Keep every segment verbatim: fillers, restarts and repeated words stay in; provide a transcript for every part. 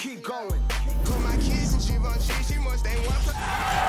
keep going. Put my kids in Givenchy, she must ain't one for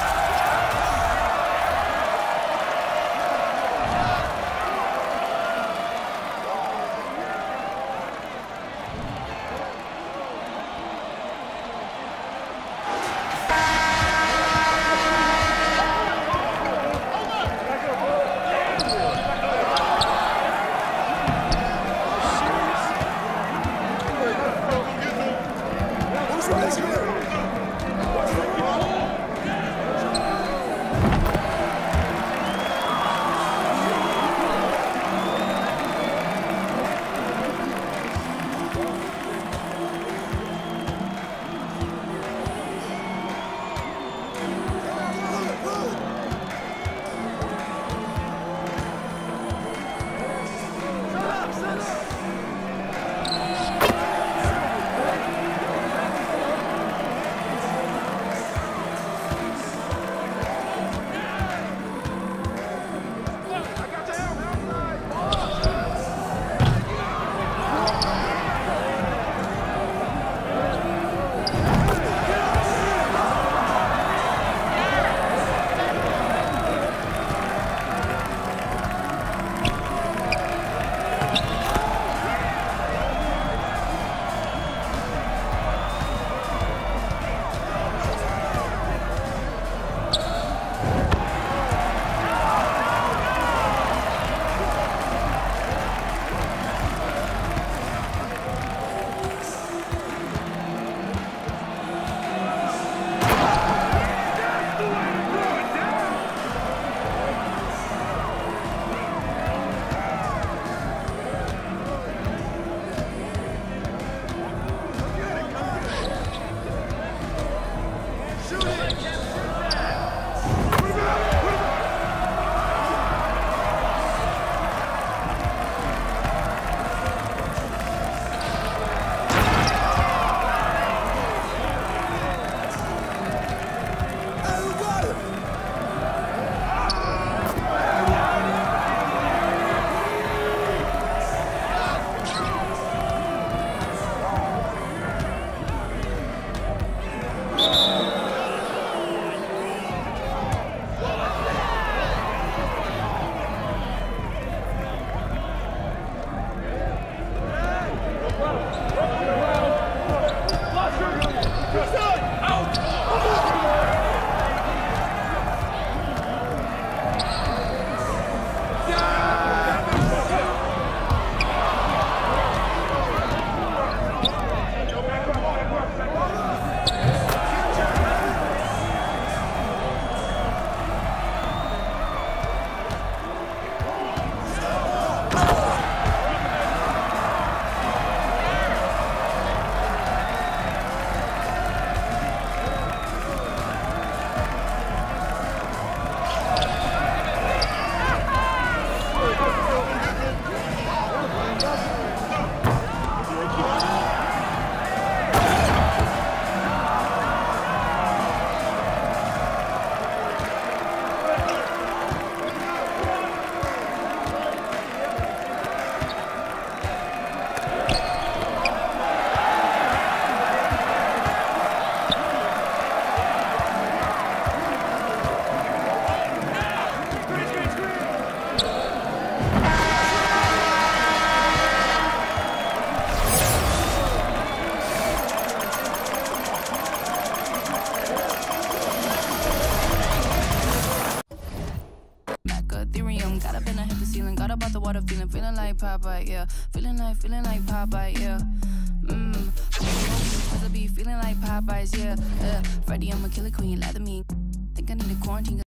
water, feeling, feeling like Popeye, yeah. Feeling like, feeling like Popeye, yeah. Mmm. Cause I be feeling like Popeyes, yeah. Uh, Freddie, I'm a killer queen, lather me. Think I need a quarantine.